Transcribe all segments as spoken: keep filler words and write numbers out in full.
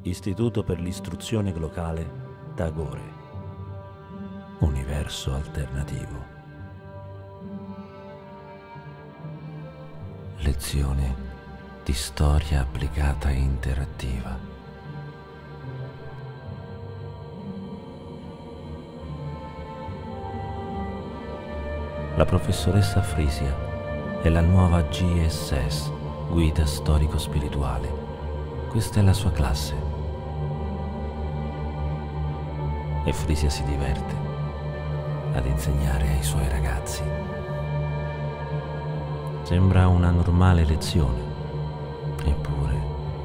Istituto per l'istruzione globale Tagore. Universo alternativo. Lezione di storia applicata e interattiva. La professoressa Frisia è la nuova G S S, guida storico-spirituale. Questa è la sua classe. E Frisia si diverte ad insegnare ai suoi ragazzi. Sembra una normale lezione, eppure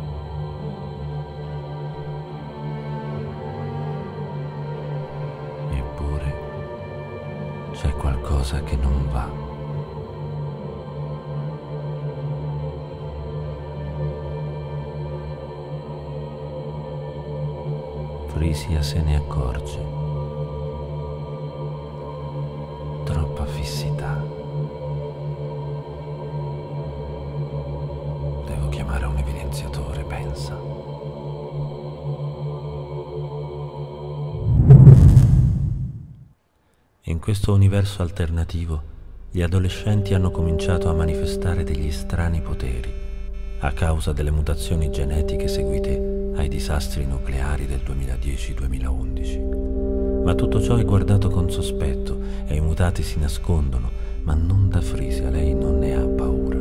eppure c'è qualcosa che non va. Frisia se ne accorge. Troppa fissità. Devo chiamare un evidenziatore, pensa. In questo universo alternativo, gli adolescenti hanno cominciato a manifestare degli strani poteri a causa delle mutazioni genetiche seguite ai disastri nucleari del duemiladieci duemilaundici. Ma tutto ciò è guardato con sospetto e i mutati si nascondono, ma non da Frisia, lei non ne ha paura.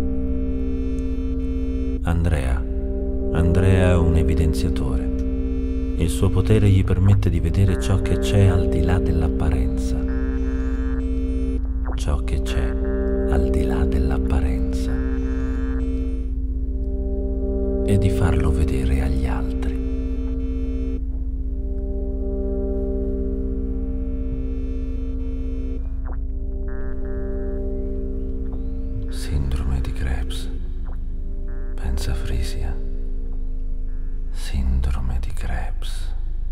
Andrea. Andrea è un evidenziatore. Il suo potere gli permette di vedere ciò che c'è al di là dell'apparenza. Ciò che c'è al di là dell'apparenza. E di farlo vedere agli altri. Sindrome di Krebs, pensa Frisia. Sindrome di Krebs.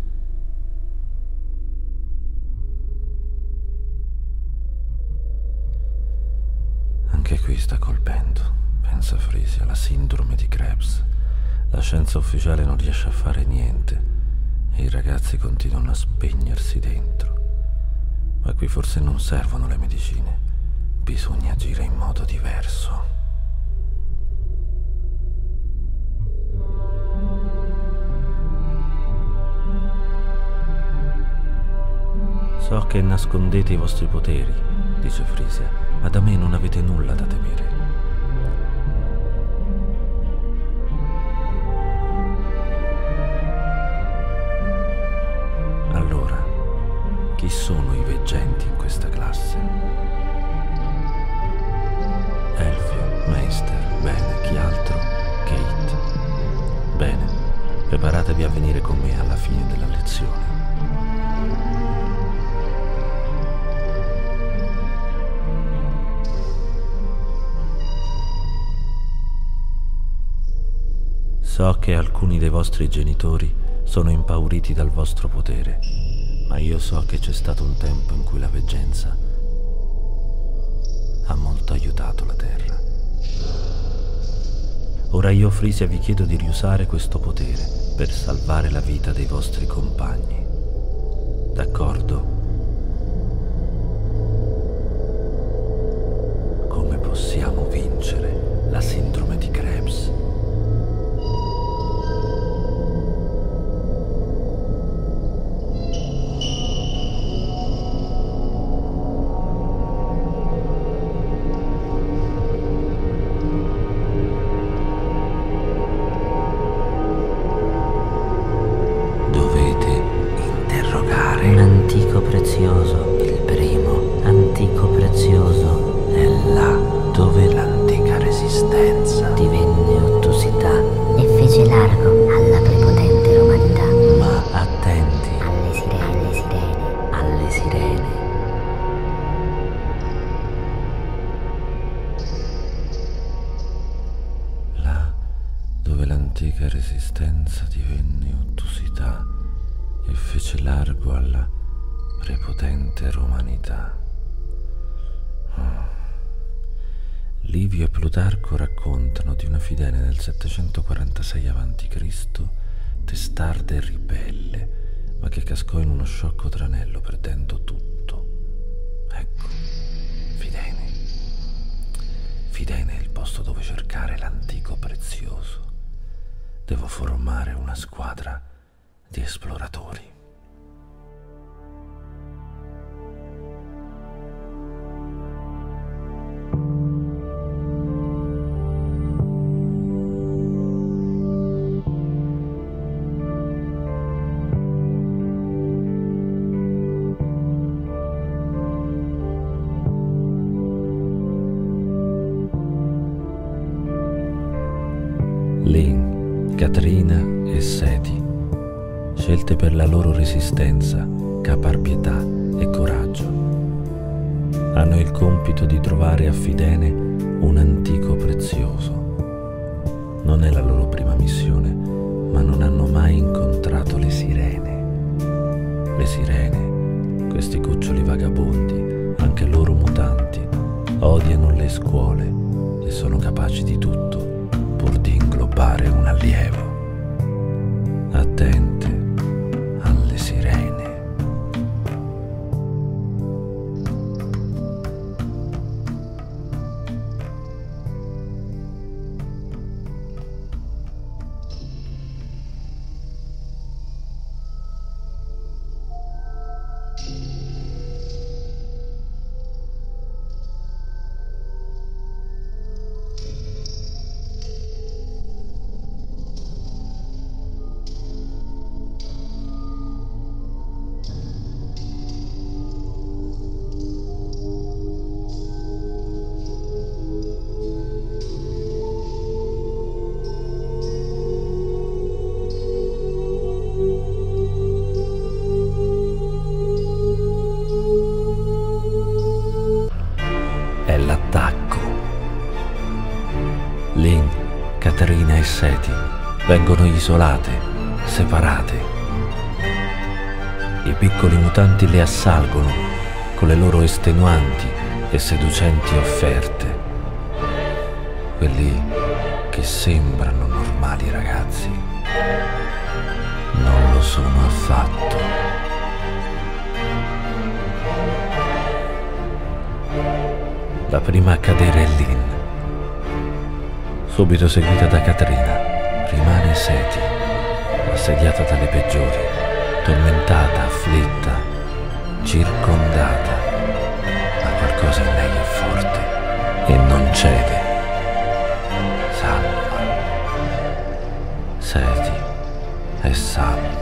Anche qui sta colpendo, pensa Frisia, la sindrome di Krebs. La scienza ufficiale non riesce a fare niente e i ragazzi continuano a spegnersi dentro. Ma qui forse non servono le medicine, bisogna agire in modo diverso. So che nascondete i vostri poteri, dice Frisia, ma da me non avete nulla da temere. Chi sono i veggenti in questa classe? Elfio, Meister, bene, chi altro? Kate. Bene, preparatevi a venire con me alla fine della lezione. So che alcuni dei vostri genitori sono impauriti dal vostro potere. Ma io so che c'è stato un tempo in cui la veggenza ha molto aiutato la Terra. Ora io, Frisia, vi chiedo di riusare questo potere per salvare la vita dei vostri compagni. D'accordo? Come possiamo vincere la sindrome di Krebs? Prezioso, il primo antico prezioso è là dove l'antica resistenza divenne ottusità e fece largo alla prepotente romanità. Ma attenti alle sirene, alle sirene, alle sirene. Là dove l'antica resistenza divenne ottusità e fece largo alla prepotente romanità. Livio e Plutarco raccontano di una fidene nel settecentoquarantasei avanti Cristo testarda e ribelle, ma che cascò in uno sciocco tranello perdendo tutto. Ecco, Fidene. Fidene è il posto dove cercare l'antico prezioso. Devo formare una squadra di esploratori. Lynn, Caterina e Seti, scelte per la loro resistenza, caparbietà e coraggio, hanno il compito di trovare a Fidene un antico prezioso. Non è la loro prima missione, ma non hanno mai incontrato le sirene. Le sirene, questi cuccioli vagabondi, anche loro mutanti, odiano le scuole e sono capaci di tutto pur di inglobare un allievo. Attente alle sirene. L'attacco. Lynn, Caterina e Seti vengono isolate, separate. I piccoli mutanti le assalgono con le loro estenuanti e seducenti offerte. Quelli che sembrano normali ragazzi non lo sono affatto. La prima a cadere è Lynn, subito seguita da Caterina. Rimane Seti, assediata dalle peggiori, tormentata, afflitta, circondata, ma qualcosa in lei è forte e non cede. Salva. Seti è salva.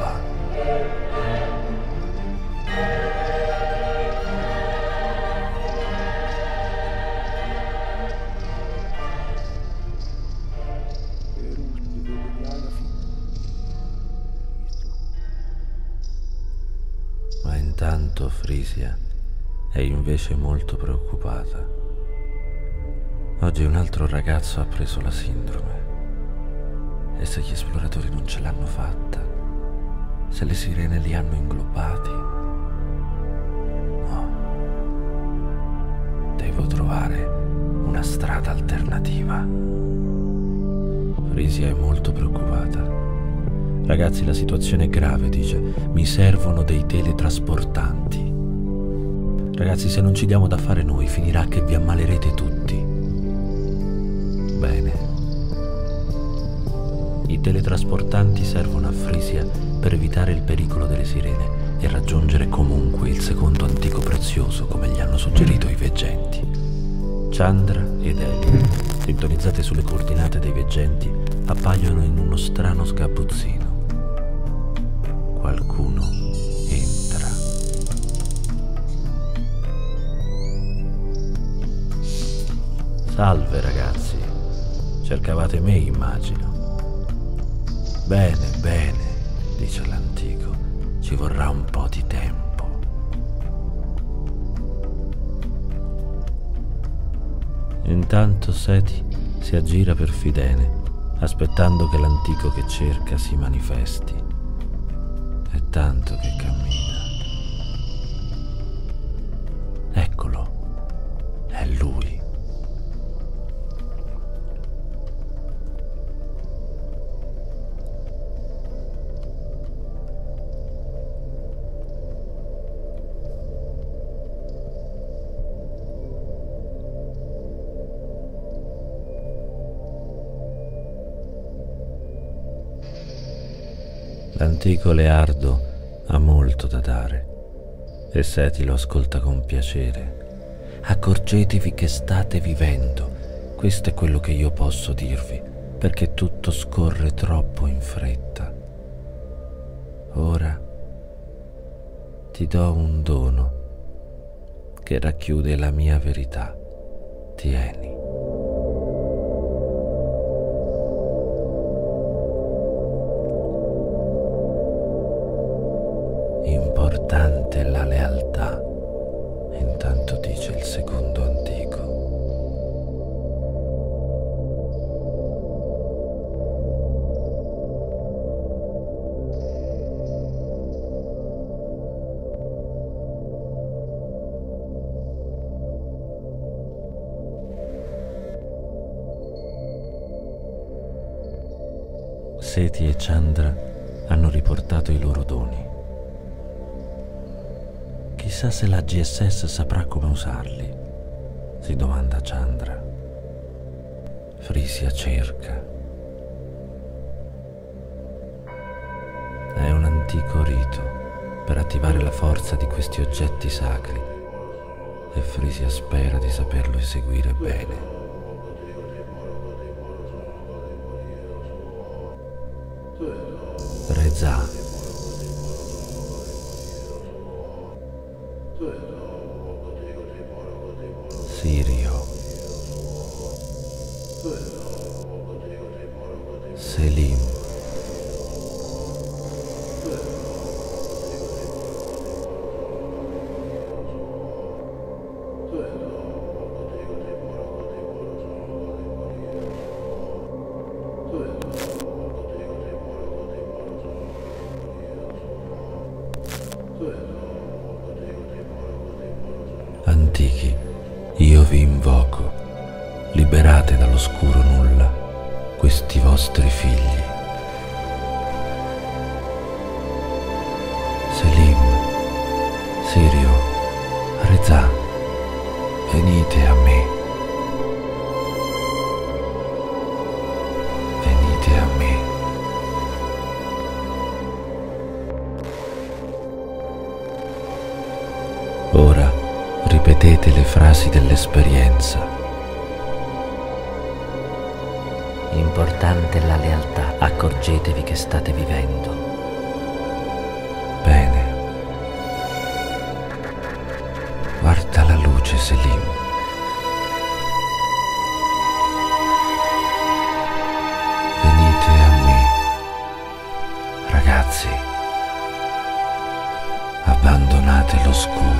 Ma intanto Frisia è invece molto preoccupata. Oggi un altro ragazzo ha preso la sindrome. E se gli esploratori non ce l'hanno fatta? Se le sirene li hanno inglobati? No. Devo trovare una strada alternativa. Frisia è molto preoccupata. Ragazzi, la situazione è grave, dice. Mi servono dei teletrasportanti. Ragazzi, se non ci diamo da fare noi, finirà che vi ammalerete tutti. Bene. I teletrasportanti servono a Frisia per evitare il pericolo delle sirene e raggiungere comunque il secondo antico prezioso, come gli hanno suggerito i veggenti. Chandra ed Eli, sintonizzate sulle coordinate dei veggenti, appaiono in uno strano sgabuzzino. Qualcuno entra. Salve ragazzi, cercavate me, immagino. Bene, bene, dice l'antico, ci vorrà un po' di tempo. Intanto Seti si aggira per Fidene, aspettando che l'antico che cerca si manifesti. È tanto che cammina. Eccolo, è lui. L'antico Leardo ha molto da dare e Seti lo ascolta con piacere. Accorgetevi che state vivendo. Questo è quello che io posso dirvi, perché tutto scorre troppo in fretta. Ora ti do un dono che racchiude la mia verità. Tieni. Importante è la lealtà, intanto dice il secondo antico. Seti e Chandra hanno riportato i loro doni. Chissà se la G S S saprà come usarli, si domanda Chandra. Frisia cerca. È un antico rito per attivare la forza di questi oggetti sacri e Frisia spera di saperlo eseguire bene. Reza. Sirio, Selim, antichi, io vi invoco, liberate dall'oscuro nulla questi vostri figli. Selim, Sirio, Reza, venite a me. Venite a me. Ora ripetete le frasi dell'esperienza. Importante è la lealtà, accorgetevi che state vivendo. Bene. Guarda la luce, Selim. Venite a me. Ragazzi, abbandonate l'oscuro.